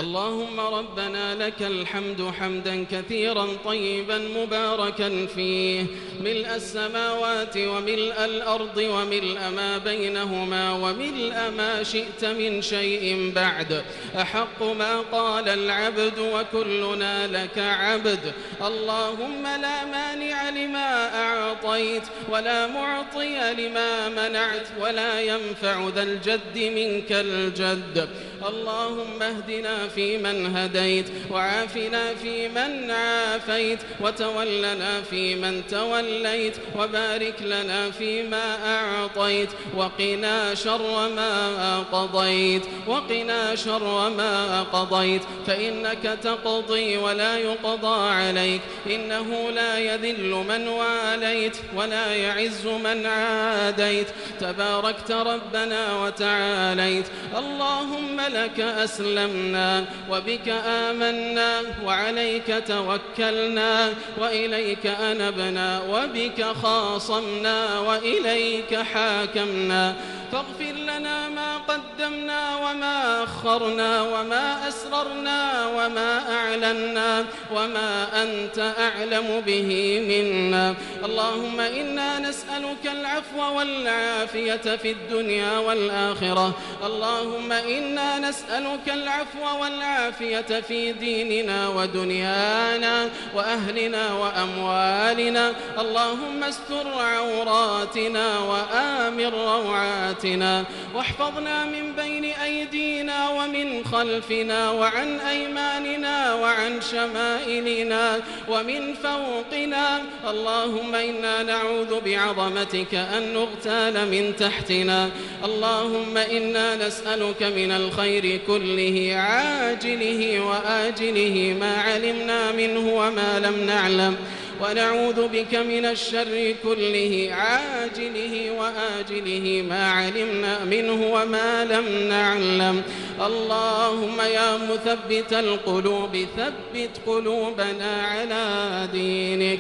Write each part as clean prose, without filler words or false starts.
اللهم ربنا لك الحمد حمدا كثيرا طيبا مباركا فيه، ملء السماوات وملء الأرض وملء ما بينهما وملء ما شئت من شيء بعد، أحق ما قال العبد وكلنا لك عبد. اللهم لا مانع لما أعطيت ولا معطي لما منعت ولا ينفع ذا الجد منك الجد. اللهم اهدنا فيمن هديت وعافنا فيمن عافيت وتولنا فيمن توليت وبارك لنا فيما أعطيت وقنا شر ما قضيت فإنك تقضي ولا يقضى عليك، إنه لا يذل من واليت ولا يعز من عاديت، تباركت ربنا وتعاليت. اللهم لك أسلمنا وبك آمنا وعليك توكلنا وإليك أنبنا وبك خاصمنا وإليك حاكمنا، فاغفر لنا ما قدمنا وما أخرنا وما أسررنا وما أعلنا وما أنت أعلم به منا. اللهم إنا نسألك العفو والعافية في الدنيا والآخرة. اللهم إنا نسألك العفو والعافية في ديننا ودنيانا وأهلنا وأموالنا. اللهم استر عوراتنا وآمن روعاتنا، واحفظنا من بين أيدينا ومن خلفنا وعن أيماننا وعن شمائلنا ومن فوقنا. اللهم إنا نعوذ بعظمتك أن نغتال من تحتنا. اللهم إنا نسألك من الخير كله عاجله وآجله ما علمنا منه وما لم نعلم، ونعوذ بك من الشر كله عاجله وآجله ما علمنا منه وما لم نعلم. اللهم يا مثبت القلوب ثبت قلوبنا على دينك.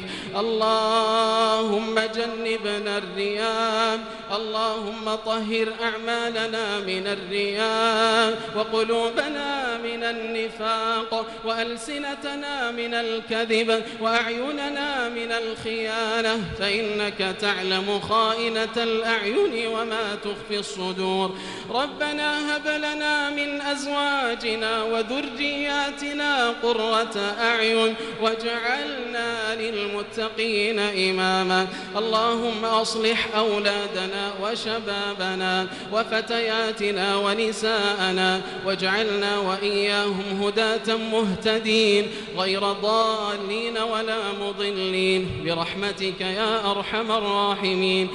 اللهم جنبنا الرياء. اللهم طهر أعمالنا من الرياء وقلوبنا من النفاق وألسنتنا من الكذب وأعيننا من الخيانة، فإنك تعلم خائنة الأعين وما تخفي الصدور. ربنا هب لنا من أزواجنا وذرياتنا قرة أعين واجعلنا للمتقين إماما. اللهم أصلح أولادنا وشبابنا وفتياتنا ونساءنا واجعلنا وإياهم هداة مهتدين غير ضالين ولا مضلين برحمتك يا أرحم الراحمين.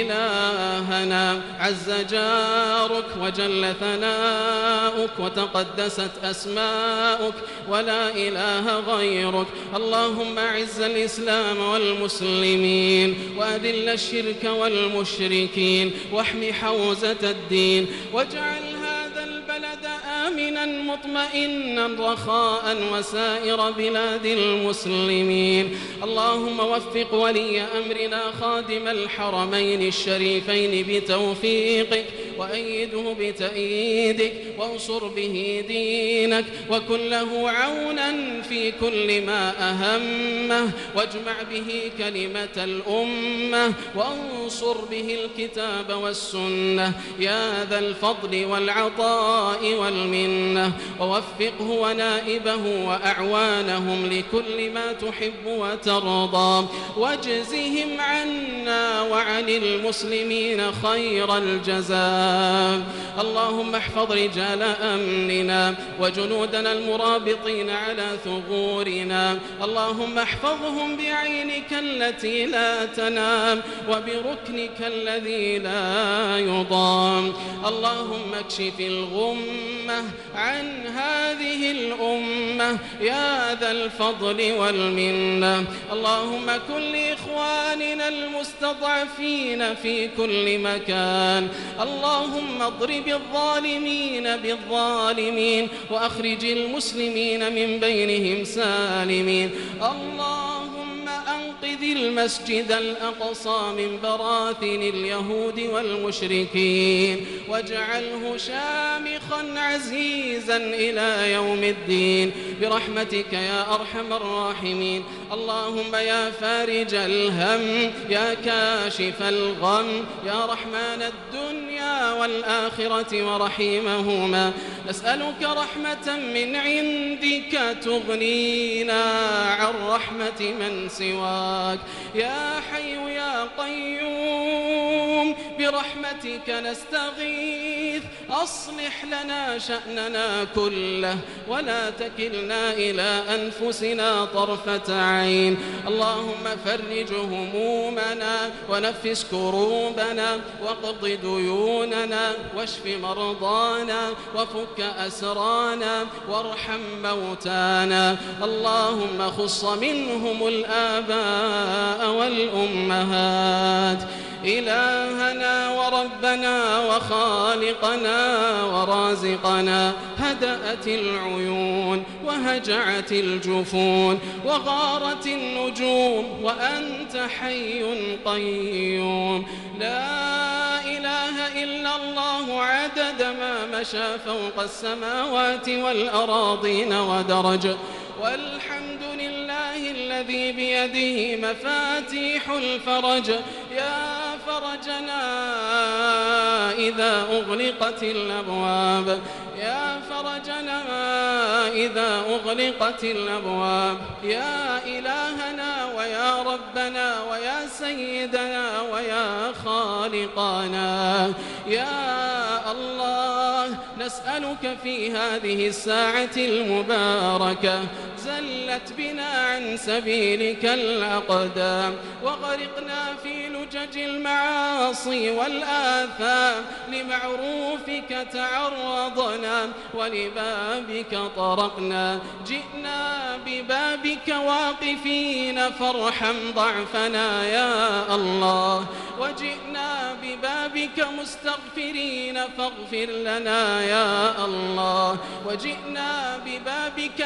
إلهنا عز جارك وجل ثناؤك وتقدست أسماؤك ولا إله غيرك. اللهم أعز الإسلام والمسلمين وأذل الشرك والمشركين واحم حوزة الدين، واجعل هذا البلد آمنا مطمئنا رخاء وسائر بلاد المسلمين. اللهم وفق ولي أمرنا خادم الحرمين الشريفين بتوفيقك وأيده بتأييدك وانصر به دينك وكن له عونا في كل ما أهمه، واجمع به كلمة الأمة وانصر به الكتاب والسنة يا ذا الفضل والعطاء والمنة، ووفقه ونائبه وأعوانهم لكل ما تحب وترضى، واجزهم عنا وعن المسلمين خير الجزاء. اللهم احفظ رجال أمننا وجنودنا المرابطين على ثغورنا. اللهم احفظهم بعينك التي لا تنام وبركنك الذي لا يضام. اللهم اكشف الغمة عن هذه الأمة يا ذا الفضل والمنة. اللهم كن لإخواننا المستضعفين في كل مكان. اللهم اضرب الظالمين بالظالمين وأخرج المسلمين من بينهم سالمين. اللهم أنقذ نقذ المسجد الأقصى من براثن اليهود والمشركين واجعله شامخا عزيزا إلى يوم الدين برحمتك يا أرحم الراحمين. اللهم يا فارج الهم يا كاشف الغم يا رحمن الدنيا والآخرة ورحيمهما، نسألك رحمة من عندك تغنينا عن رحمة من سواك. يا حي يا قيوم برحمتك نستغيث، أصلح لنا شأننا كله ولا تكلنا إلى أنفسنا طرفة عين. اللهم فرج همومنا ونفس كروبنا واقض ديوننا واشف مرضانا وفك أسرانا وارحم موتانا. اللهم خص منهم الآباء والأمهات. إلهنا وربنا وخالقنا ورازقنا، هدأت العيون وهجعت الجفون وغارت النجوم وأنت حي قيوم، لا إله إلا الله عدد ما مشى فوق السماوات والأراضين ودرج، والحمد لله الذي بيده مفاتيح الفرج. يا فرجنا إذا أغلقت الأبواب، يا فرجنا إذا أغلقت الأبواب، يا إلهنا ويا ربنا ويا سيدنا ويا خالقنا. يا الله نسألك في هذه الساعة المباركة، زلت بنا عن سبيلك الأقدام وغرقنا في لجج المعاصي والآثام، لمعروفك تعرضنا ولبابك طرقنا، جئنا ببابك واقفين فارحم ضعفنا يا الله، وجئنا ببابك مستغفرين فاغفر لنا يا الله، وجئنا ببابك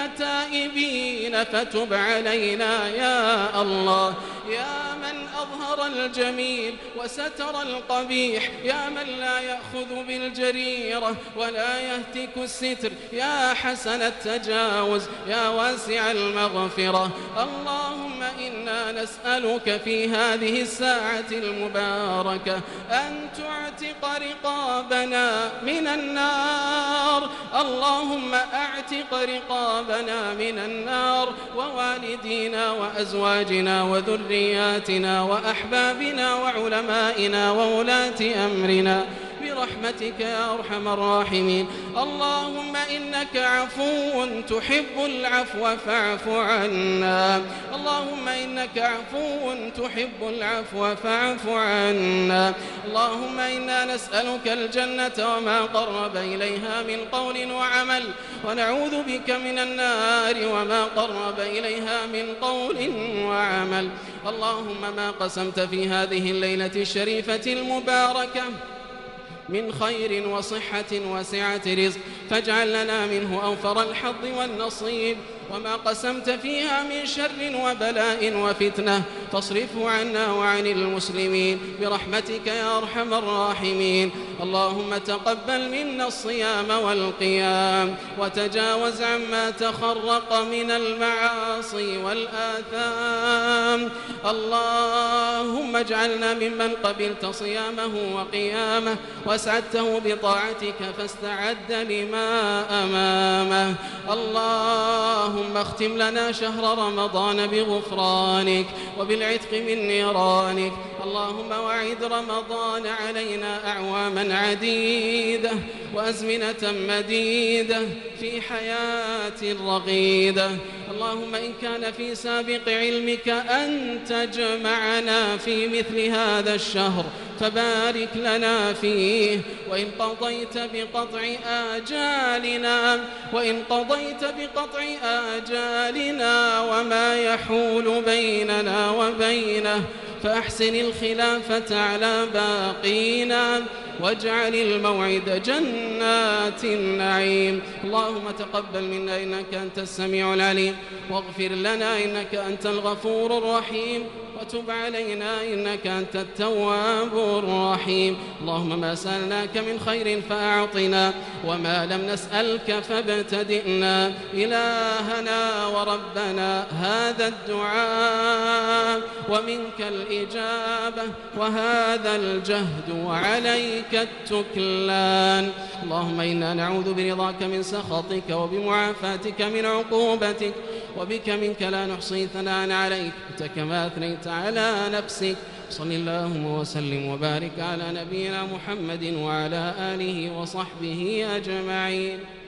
تائبين فتب علينا يا الله. يا من أظهر الجميل وستر القبيح، يا من لا يأخذ بالجريرة ولا يهتك الستر، يا حسن التجاوز يا واسع المغفرة. اللهم إنا نسألك في هذه الساعة المباركة أن تعتق رقابنا من النار. اللهم أعتق رقابنا من النار، ووالدينا وأزواجنا وذرياتنا وأحبابنا وعلمائنا وولاة أمرنا برحمتك يا أرحم الراحمين. اللهم إنك عفو تحب العفو فاعف عنا، اللهم إنك عفو تحب العفو فاعف عنا. اللهم إنا نسألك الجنة وما قرب إليها من قول وعمل، ونعوذ بك من النار وما قرب إليها من قول وعمل. اللهم ما قسمت في هذه الليلة الشريفة المباركة من خير وصحة وسعة رزق فاجعل لنا منه أوفر الحظ والنصيب، وما قسمت فيها من شر وبلاء وفتنة فاصرفه عنا وعن المسلمين برحمتك يا أرحم الراحمين. اللهم تقبل منا الصيام والقيام، وتجاوز عما تخرق من المعاصي والآثام. اللهم اجعلنا ممن قبلت صيامه وقيامه واسعدته بطاعتك فاستعد لما أمامه. اللهم اختم لنا شهر رمضان بغفرانك وبالعتق من نيرانك. اللهم وعد رمضان علينا أعواما عديدة وأزمنة مديدة في حياة رغيدة. اللهم إن كان في سابق علمك أن تجمعنا في مثل هذا الشهر فبارك لنا فيه، وإن قضيت بقطع آجالنا وما يحول بيننا وبينه فأحسن الخلافة على باقينا، واجعل الموعد جنات النعيم. اللهم تقبل منا إنك أنت السميع العليم، واغفر لنا إنك أنت الغفور الرحيم. وتب علينا إنك أنت التواب الرحيم. اللهم ما سألناك من خير فأعطنا، وما لم نسألك فابتدئنا. إلهنا وربنا هذا الدعاء ومنك الإجابة، وهذا الجهد وعليك التكلان. اللهم إنا نعوذ برضاك من سخطك وبمعافاتك من عقوبتك، وبك منك لا نحصي ثناء عليك أنت كما أثنيت على نفسك. صل اللهم وسلم وبارك على نبينا محمد وعلى آله وصحبه أجمعين.